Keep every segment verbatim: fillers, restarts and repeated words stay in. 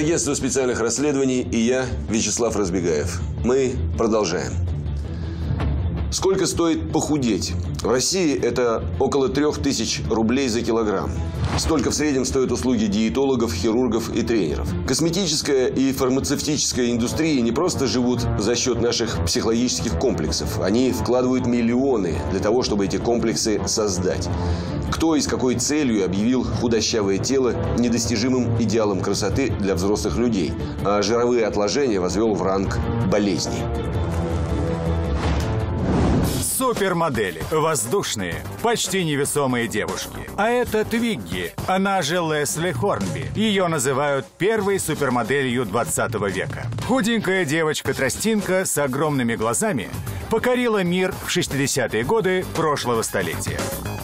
Агентство специальных расследований и я, Вячеслав Разбегаев. Мы продолжаем. Сколько стоит похудеть? В России это около трех тысяч рублей за килограмм. Столько в среднем стоят услуги диетологов, хирургов и тренеров. Косметическая и фармацевтическая индустрии не просто живут за счет наших психологических комплексов. Они вкладывают миллионы для того, чтобы эти комплексы создать. Кто и с какой целью объявил худощавое тело недостижимым идеалом красоты для взрослых людей, а жировые отложения возвел в ранг болезней? Супермодели. Воздушные, почти невесомые девушки. А это Твигги, она же Лесли Хорнби. Ее называют первой супермоделью двадцатого века. Худенькая девочка-тростинка с огромными глазами покорила мир в шестидесятые годы прошлого столетия.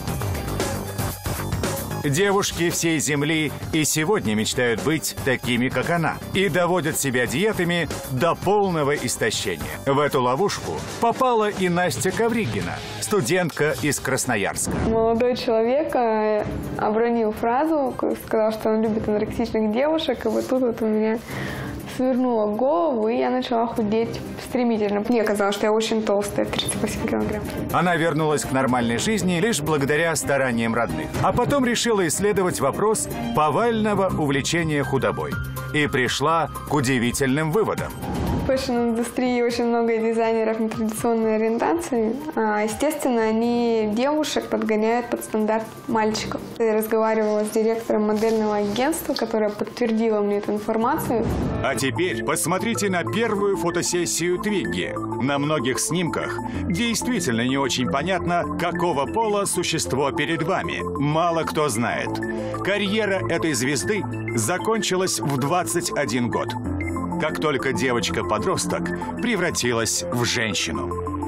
Девушки всей Земли и сегодня мечтают быть такими, как она, и доводят себя диетами до полного истощения. В эту ловушку попала и Настя Ковригина, студентка из Красноярска. Молодой человек обронил фразу, сказал, что он любит анорексичных девушек, и вот тут вот у меня свернула голову, и я начала худеть стремительно. Мне казалось, что я очень толстая, тридцать восемь килограмм. Она вернулась к нормальной жизни лишь благодаря стараниям родных. А потом решила исследовать вопрос повального увлечения худобой. И пришла к удивительным выводам. В фэшн-индустрии очень много дизайнеров нетрадиционной ориентации. Естественно, они девушек подгоняют под стандарт мальчиков. Я разговаривала с директором модельного агентства, которая подтвердила мне эту информацию. А теперь посмотрите на первую фотосессию Твигги. На многих снимках действительно не очень понятно, какого пола существо перед вами. Мало кто знает. Карьера этой звезды закончилась в двадцать один год. Как только девочка-подросток превратилась в женщину.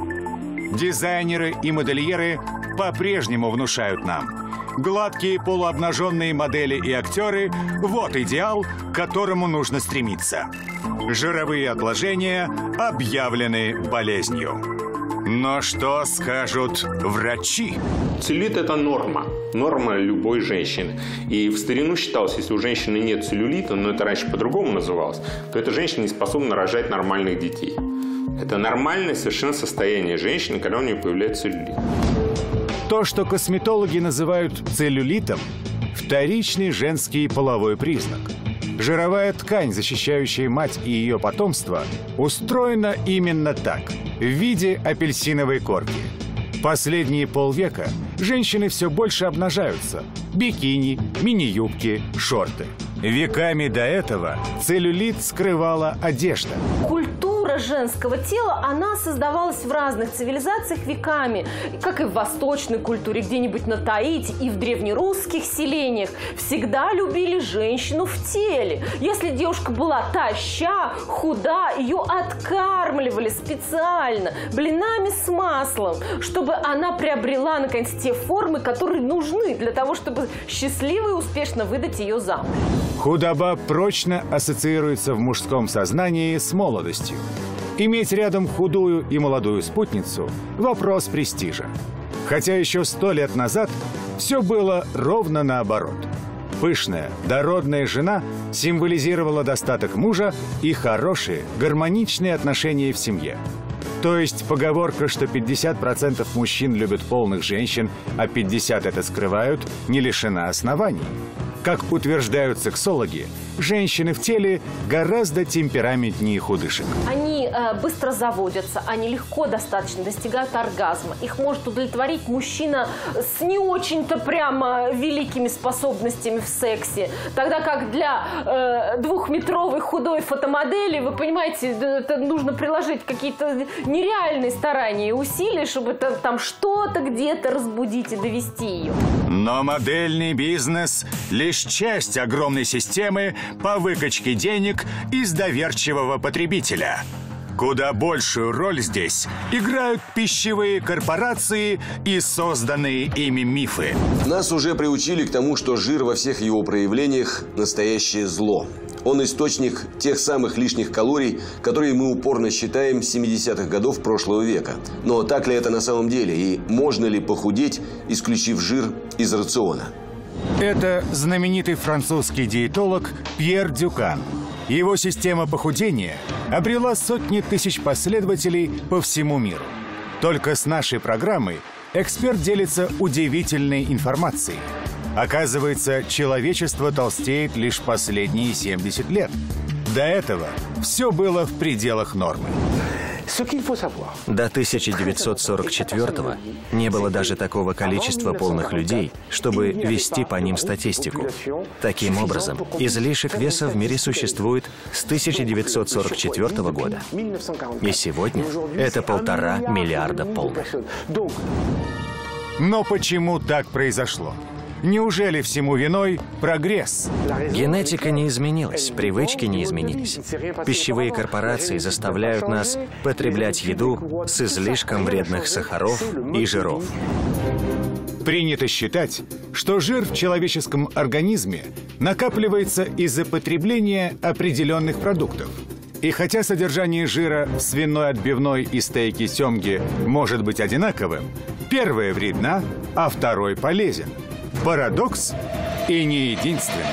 Дизайнеры и модельеры по-прежнему внушают нам: гладкие полуобнаженные модели и актеры – вот идеал, к которому нужно стремиться. Жировые отложения объявлены болезнью. Но что скажут врачи? Целлюлит – это норма. Норма любой женщины. И в старину считалось, если у женщины нет целлюлита, но это раньше по-другому называлось, то эта женщина не способна рожать нормальных детей. Это нормальное совершенно состояние женщины, когда у нее появляется целлюлит. То, что косметологи называют целлюлитом – вторичный женский половой признак. Жировая ткань, защищающая мать и ее потомство, устроена именно так, в виде апельсиновой корки. Последние полвека женщины все больше обнажаются. Бикини, мини-юбки, шорты. Веками до этого целлюлит скрывала одежда. Культура женского тела, она создавалась в разных цивилизациях веками. Как и в восточной культуре, где-нибудь на Таити и в древнерусских селениях. Всегда любили женщину в теле. Если девушка была таща, худа, ее откармливали специально блинами с маслом, чтобы она приобрела, наконец, те формы, которые нужны для того, чтобы счастливо и успешно выдать ее замуж. Худоба прочно ассоциируется в мужском сознании с молодостью. Иметь рядом худую и молодую спутницу – вопрос престижа. Хотя еще сто лет назад все было ровно наоборот. Пышная, дородная жена символизировала достаток мужа и хорошие, гармоничные отношения в семье. То есть поговорка, что пятьдесят процентов мужчин любят полных женщин, а пятьдесят процентов это скрывают, не лишена оснований. Как утверждают сексологи, женщины в теле гораздо темпераментнее худышек. Они э, быстро заводятся, они легко достаточно достигают оргазма. Их может удовлетворить мужчина с не очень-то прямо великими способностями в сексе. Тогда как для э, двухметровой худой фотомодели, вы понимаете, это нужно приложить какие-то нереальные старания и усилия, чтобы это, там что-то где-то разбудить и довести ее. Но модельный бизнес – лишь часть огромной системы по выкачке денег из доверчивого потребителя. Куда большую роль здесь играют пищевые корпорации и созданные ими мифы. Нас уже приучили к тому, что жир во всех его проявлениях – настоящее зло. Он источник тех самых лишних калорий, которые мы упорно считаем с семидесятых годов прошлого века. Но так ли это на самом деле? И можно ли похудеть, исключив жир из рациона? Это знаменитый французский диетолог Пьер Дюкан. Его система похудения обрела сотни тысяч последователей по всему миру. Только с нашей программой эксперт делится удивительной информацией. Оказывается, человечество толстеет лишь последние семьдесят лет. До этого все было в пределах нормы. До тысяча девятьсот сорок четвёртого не было даже такого количества полных людей, чтобы вести по ним статистику. Таким образом, излишек веса в мире существует с тысяча девятьсот сорок четвёртого года. И сегодня это полтора миллиарда полных. Но почему так произошло? Неужели всему виной прогресс? Генетика не изменилась, привычки не изменились. Пищевые корпорации заставляют нас потреблять еду с излишком вредных сахаров и жиров. Принято считать, что жир в человеческом организме накапливается из-за потребления определенных продуктов. И хотя содержание жира в свиной отбивной и стейке семги может быть одинаковым, первое вредно, а второй полезен. Парадокс и не единственный.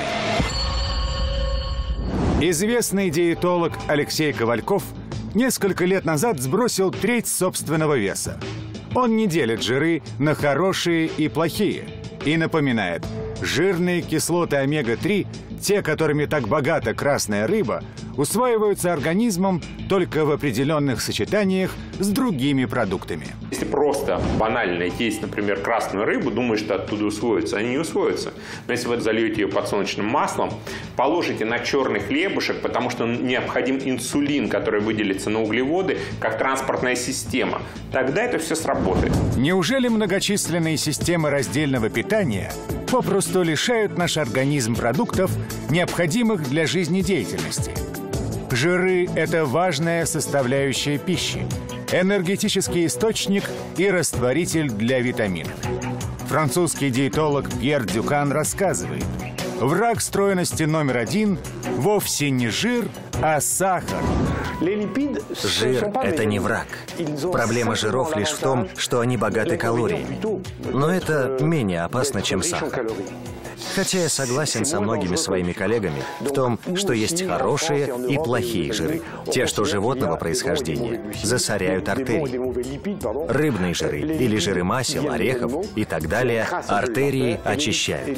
Известный диетолог Алексей Ковальков несколько лет назад сбросил треть собственного веса. Он не делит жиры на хорошие и плохие и напоминает, жирные кислоты омега три, те, которыми так богата красная рыба, усваиваются организмом только в определенных сочетаниях с другими продуктами. Если просто банально есть, например, красную рыбу, думаешь, что оттуда усвоится, они не усвоятся. Но если вы зальете ее подсолнечным маслом, положите на черный хлебушек, потому что необходим инсулин, который выделится на углеводы, как транспортная система, тогда это все сработает. Неужели многочисленные системы раздельного питания попросту лишают наш организм продуктов, необходимых для жизнедеятельности? Жиры – это важная составляющая пищи, энергетический источник и растворитель для витаминов. Французский диетолог Пьер Дюкан рассказывает, враг стройности номер один вовсе не жир, а сахар. Жир – это не враг. Проблема жиров лишь в том, что они богаты калориями. Но это менее опасно, чем сахар. Хотя я согласен со многими своими коллегами в том, что есть хорошие и плохие жиры. Те, что животного происхождения, засоряют артерии. Рыбные жиры или жиры масел, орехов и так далее артерии очищают.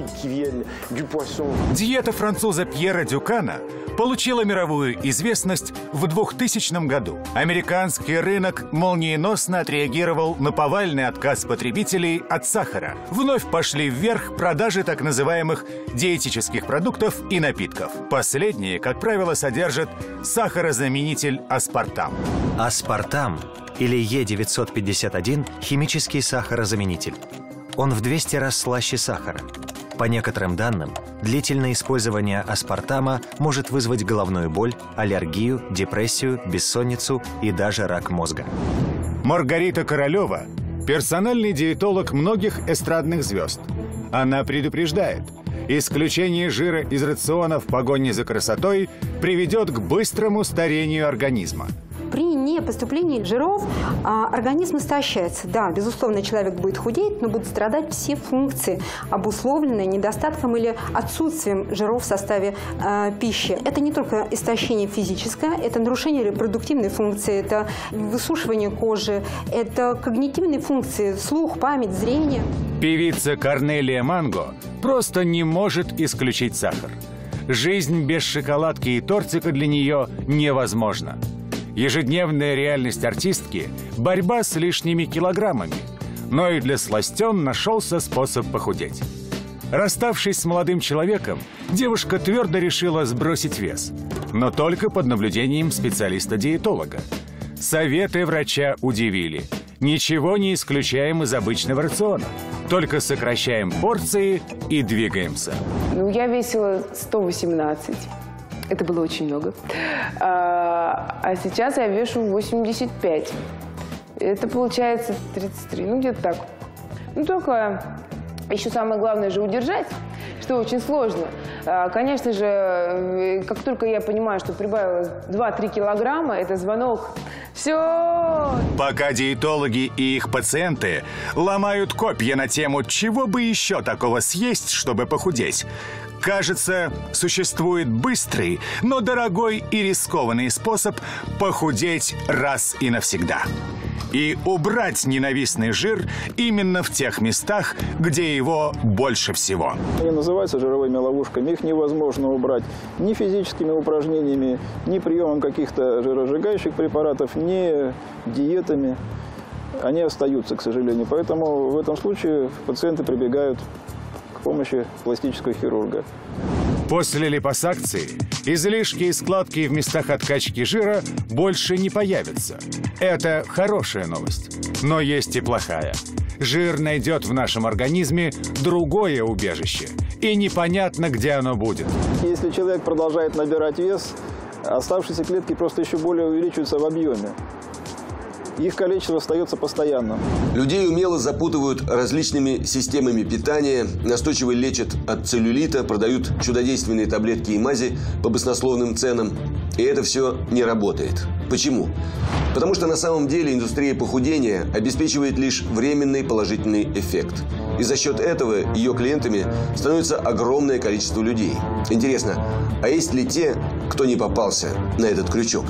Диета француза Пьера Дюкана получила мировую известность в двухтысячном году. Американский рынок молниеносно отреагировал на повальный отказ потребителей от сахара. Вновь пошли вверх продажи так называемых диетических продуктов и напитков. Последние, как правило, содержат сахарозаменитель аспартам. Аспартам или Е девятьсот пятьдесят один – химический сахарозаменитель. Он в двести раз слаще сахара. По некоторым данным, длительное использование аспартама может вызвать головную боль, аллергию, депрессию, бессонницу и даже рак мозга. Маргарита Королева – персональный диетолог многих эстрадных звезд. Она предупреждает, исключение жира из рациона в погоне за красотой приведет к быстрому старению организма. При непоступлении жиров а, организм истощается. Да, безусловно, человек будет худеть, но будут страдать все функции, обусловленные недостатком или отсутствием жиров в составе а, пищи. Это не только истощение физическое, это нарушение репродуктивной функции, это высушивание кожи, это когнитивные функции, слух, память, зрение. Певица Корнелия Манго просто не может исключить сахар. Жизнь без шоколадки и тортика для нее невозможна. Ежедневная реальность артистки – борьба с лишними килограммами. Но и для сластен нашелся способ похудеть. Расставшись с молодым человеком, девушка твердо решила сбросить вес. Но только под наблюдением специалиста-диетолога. Советы врача удивили. Ничего не исключаем из обычного рациона. Только сокращаем порции и двигаемся. Ну, я весила сто восемнадцать. Это было очень много. А, а сейчас я вешу восемьдесят пять. Это получается тридцать три, ну где-то так. Ну только еще самое главное же удержать, что очень сложно. А, конечно же, как только я понимаю, что прибавилось два-три килограмма, это звонок. Все! Пока диетологи и их пациенты ломают копья на тему, чего бы еще такого съесть, чтобы похудеть, Кажется, существует быстрый, но дорогой и рискованный способ похудеть раз и навсегда. И убрать ненавистный жир именно в тех местах, где его больше всего. Они называются жировыми ловушками. Их невозможно убрать ни физическими упражнениями, ни приемом каких-то жиросжигающих препаратов, ни диетами. Они остаются, к сожалению. Поэтому в этом случае пациенты прибегают к помощи пластического хирурга. После липосакции излишки и складки в местах откачки жира больше не появятся. Это хорошая новость. Но есть и плохая. Жир найдет в нашем организме другое убежище. И непонятно, где оно будет. Если человек продолжает набирать вес, оставшиеся клетки просто еще более увеличиваются в объеме. Их количество остается постоянным. Людей умело запутывают различными системами питания, настойчиво лечат от целлюлита, продают чудодейственные таблетки и мази по баснословным ценам. И это все не работает. Почему? Потому что на самом деле индустрия похудения обеспечивает лишь временный положительный эффект. И за счет этого ее клиентами становится огромное количество людей. Интересно, а есть ли те, кто не попался на этот крючок?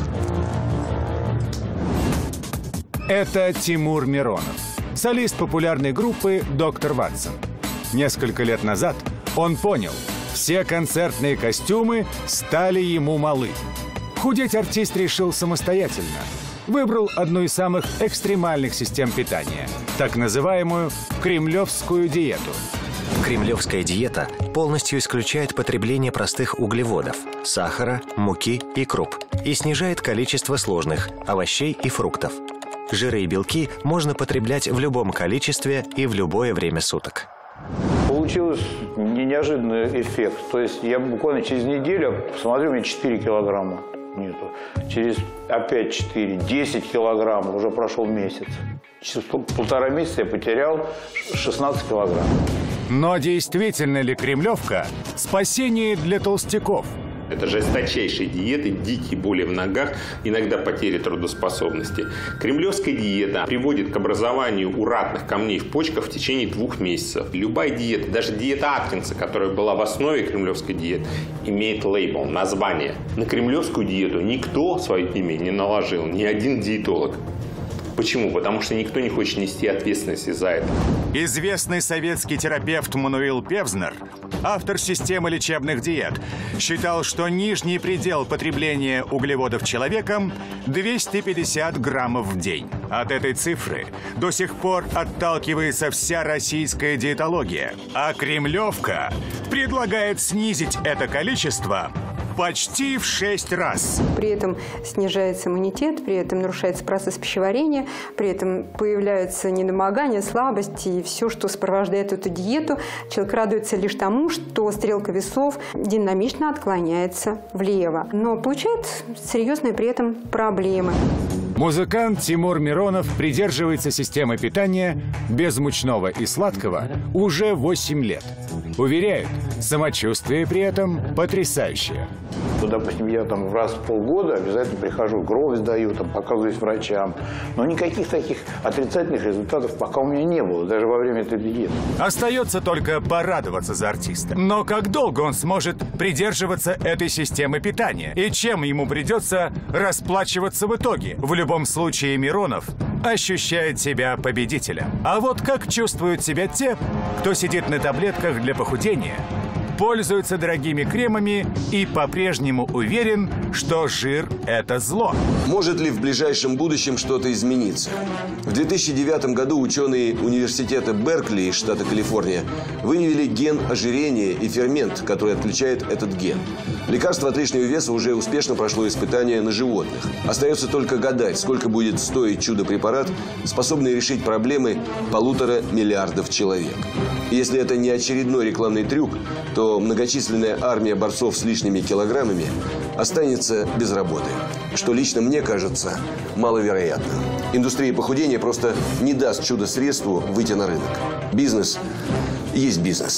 Это Тимур Миронов, солист популярной группы «Доктор Ватсон». Несколько лет назад он понял, все концертные костюмы стали ему малы. Худеть артист решил самостоятельно. Выбрал одну из самых экстремальных систем питания, так называемую кремлевскую диету. Кремлевская диета полностью исключает потребление простых углеводов, сахара, муки и круп и снижает количество сложных овощей и фруктов. Жиры и белки можно потреблять в любом количестве и в любое время суток. Получился неожиданный эффект. То есть я буквально через неделю посмотрю, у меня четыре килограмма нету. Через опять четыре, десять килограмм, уже прошел месяц. Через полтора месяца я потерял шестнадцать килограмм. Но действительно ли кремлевка спасение для толстяков? Это жесточайшие диеты, дикие боли в ногах, иногда потери трудоспособности. Кремлевская диета приводит к образованию уратных камней в почках в течение двух месяцев. Любая диета, даже диета Аткинса, которая была в основе кремлевской диеты, имеет лейбл, название. На кремлевскую диету никто свое имя не наложил, ни один диетолог. Почему? Потому что никто не хочет нести ответственности за это. Известный советский терапевт Мануил Певзнер, автор системы лечебных диет, считал, что нижний предел потребления углеводов человеком – двести пятьдесят граммов в день. От этой цифры до сих пор отталкивается вся российская диетология. А кремлевка предлагает снизить это количество почти в шесть раз. При этом снижается иммунитет, при этом нарушается процесс пищеварения, при этом появляются недомогания, слабости и все, что сопровождает эту диету. Человек радуется лишь тому, что стрелка весов динамично отклоняется влево, но получает серьезные при этом проблемы. Музыкант Тимур Миронов придерживается системы питания без мучного и сладкого уже восемь лет. Уверяет, самочувствие при этом потрясающее. Ну, допустим, я там раз в полгода обязательно прихожу, кровь сдаю, там, показываюсь врачам. Но никаких таких отрицательных результатов пока у меня не было, даже во время этой диеты. Остается только порадоваться за артиста. Но как долго он сможет придерживаться этой системы питания? И чем ему придется расплачиваться в итоге? В любом случае Миронов ощущает себя победителем. А вот как чувствуют себя те, кто сидит на таблетках для похудения, пользуется дорогими кремами и по-прежнему уверен, что жир – это зло. Может ли в ближайшем будущем что-то измениться? В две тысячи девятом году ученые университета Беркли из штата Калифорния выявили ген ожирения и фермент, который отключает этот ген. Лекарство от лишнего веса уже успешно прошло испытания на животных. Остается только гадать, сколько будет стоить чудо-препарат, способный решить проблемы полутора миллиардов человек. И если это не очередной рекламный трюк, то многочисленная армия борцов с лишними килограммами останется без работы, что лично мне кажется маловероятным. Индустрия похудения просто не даст чудо-средству выйти на рынок. Бизнес есть бизнес.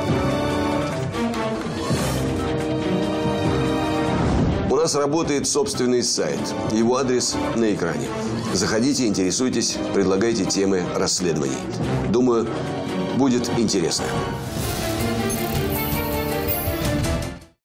У нас работает собственный сайт. Его адрес на экране. Заходите, интересуйтесь, предлагайте темы расследований. Думаю, будет интересно.